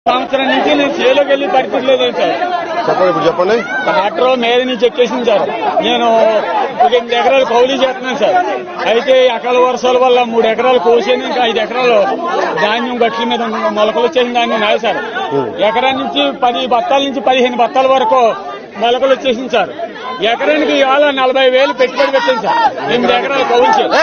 సంవత్సరం నుంచి నేను చేలోకి వెళ్ళి పరిస్థితి లేదు సార్. చెప్పండి, ఇప్పుడు చెప్పండి. ట్రాక్టర్ మీద నుంచి ఎక్కేసింది సార్. నేను 8 ఎకరాలు కౌలు చేస్తున్నాను సార్. అయితే అకాల వర్షాల వల్ల 3 ఎకరాలు కోసాను. ఇంకా 5 ఎకరాలు ధాన్యం గట్ల మీద మొలకలు వచ్చేసిన ధాన్యం నాయ సార్. ఎకరా నుంచి 10 బత్తాల నుంచి 15 బత్తాల వరకు మొలకలు వచ్చేసింది సార్. ఎకరానికి ఇవాళ 40,000 పెట్టుబడి పెట్టింది సార్. 8 ఎకరాలు కౌలు చేయాలి.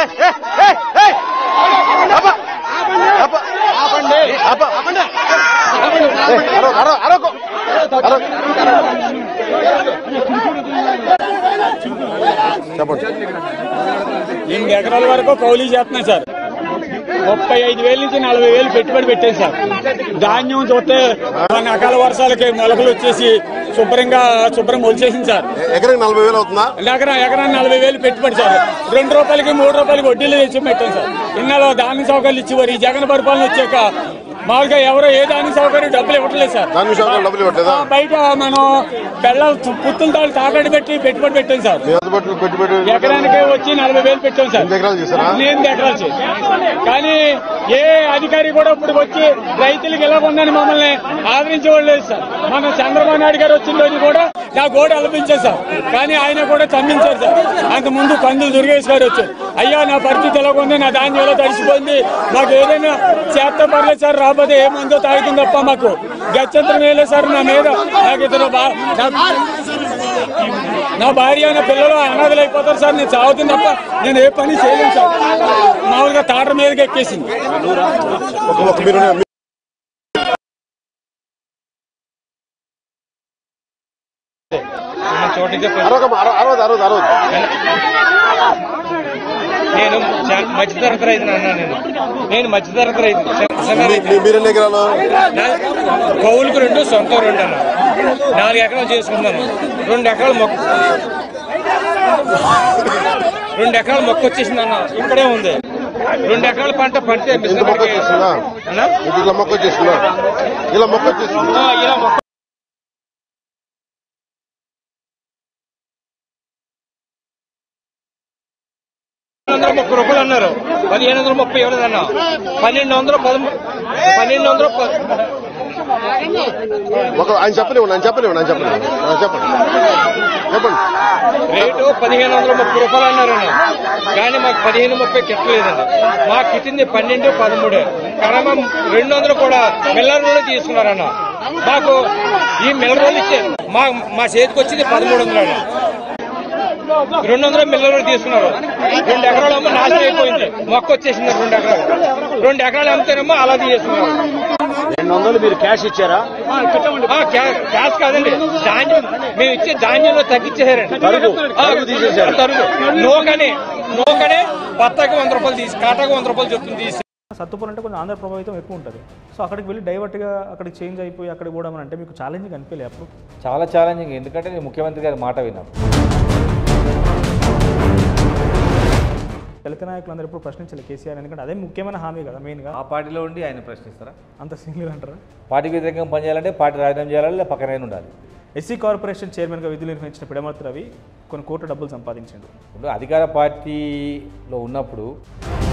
చెప్పండి. 8 ఎకరాల వరకు కౌలు చేస్తున్నాయి సార్. 35,000 నుంచి 40,000 పెట్టుబడి పెట్టాను సార్. ధాన్యం చూస్తే అకాల వర్షాలకి మొలకలు వచ్చేసి శుభ్రంగా వచ్చేసింది సార్. ఎకరానికి 40,000 అవుతుందా? ఎకరానికి 40,000 పెట్టుబడి సార్. 2 రూపాయలకి 3 రూపాయలకి వడ్డీలు తెచ్చి పెట్టాను సార్. ఇన్నాళ్ళు ధాన్య సౌకర్యాలు ఇచ్చేవారు. ఈ జగన్ పరిపాలన వచ్చాక మామూలుగా ఎవరో ఏ ధాన్య సౌకర్యం డబ్బులు ఇవ్వట్లేదు సార్. బయట మనం బెల్లం పుత్తుల తాళ్ళు తాకట్టు పెట్టి పెట్టుబడి పెట్టాం సార్. ఎకరానికి వచ్చి 40,000 పెట్టాం సార్. 8 ఎకరాలు చేసి. కానీ ఏ అధికారి కూడా ఇప్పుడు వచ్చి రైతులకు ఎలా ఉందని మమ్మల్ని ఆదరించేవాళ్ళు లేదు సార్. మన చంద్రబాబు నాయుడు గారు వచ్చిన రోజు కూడా నా గోడ అల్పించారు సార్. కానీ ఆయన కూడా తమ్మించారు సార్. అంతకుముందు కందులు దుర్గేష్ గారు వచ్చారు. అయ్యా నా పరిస్థితి ఎలా ఉంది, నా ధాన్యం ఎలా తడిసిపోయింది, మాకు ఏదైనా చేత పర్లేదు సార్, రాబోతే ఏముందో తాగుతుంది తప్ప మాకు గత్యంతరం వేయలేదు సార్. నా మీద నాకు ఇద్దరు నా భార్య నా పిల్లలు అనాథలు అయిపోతారు సార్. నేను చావుతుంది తప్ప నేను ఏ పని చేయలేను సార్. మామూలుగా తాటర మీదకి ఎక్కేసింది. నేను మధ్యతరగతి రైతులు అన్నా. నేను మధ్యతరగతి రైతు. కౌలుకు 2, సొంతం 2 అన్నా. 4 ఎకరాలు చేసుకున్నాను. 2 ఎకరాలు మొక్క వచ్చేసింది అన్న. ఇక్కడే ఉంది. 2 ఎకరాల పంట పంటే మొక్క వచ్చేసిందా? ఇలా మొక్క వచ్చేసిందా? ఇలా మొక్క వచ్చేసింది. ఇలా మొక్క రూపాయలు అన్నారు. 1,530 ఇవ్వలేదన్నా. 1,200 ఆయన చెప్పలేవు. రేటు 1,530 రూపాయలు అన్నారన్న. కానీ మాకు 15,30 కిట్టలేదండి. మాకు కిట్టింది 12, 13. కనీసం 200 కూడా మిల్లర్ రోజులు తీసుకున్నారన్న. మాకు ఈ మిల్లర్ రోజులు ఇచ్చే మా చేతికి వచ్చింది 1,300 అన్న. 200 మిల్లర్ తీసుకున్నారు. 2 ఎకరాలు అమ్మ నాశనం అయిపోయింది. మొక్క వచ్చేసింది 2 ఎకరాలు. 2 ఎకరాలు అమ్మితేనమ్మా అలా తీసుకున్నారు. 200 మీరు క్యాష్ ఇచ్చారా? క్యాష్ కాదండి, ధాన్యం మేము ఇచ్చే ధాన్యంలో తగ్గించేసారండి. తరుగు నూకనే బత్తాకి 100 రూపాయలు తీసి, కాటాకు 100 రూపాయలు చెప్తుంది తీసి. సత్తుపల్లి అంటే కొంచెం ఆంధ్ర ప్రభావితం ఎక్కువ ఉంటుంది. సో అక్కడికి వెళ్ళి డైవర్ట్గా అక్కడికి చేంజ్ అయిపోయి అక్కడికి పోవడం అంటే మీకు ఛాలెంజింగ్ అనిపించలేదు అప్పుడు? చాలా ఛాలెంజింగ్. ఎందుకంటే నేను ముఖ్యమంత్రి గారి మాట విన్నాను. దళిత నాయకులు అందరూ ఎప్పుడు ప్రశ్నించాలి కేసీఆర్, ఎందుకంటే అదే ముఖ్యమైన హామీ కదా మెయిన్గా. ఆ పార్టీలో ఉండి ఆయన ప్రశ్నిస్తారా? అంత సింగిల్ అంటారా? పార్టీకి వ్యతిరేకంగా పనిచేయాలంటే పార్టీ రాజీనామా చేయాలి, లేదా పక్కన ఉండాలి. ఎస్సీ కార్పొరేషన్ చైర్మన్గా విధులు నిర్వహించిన పిడమర్తి రవి కొన్ని కోట్ల డబ్బులు సంపాదించాడు. ఇప్పుడు అధికార పార్టీలో ఉన్నప్పుడు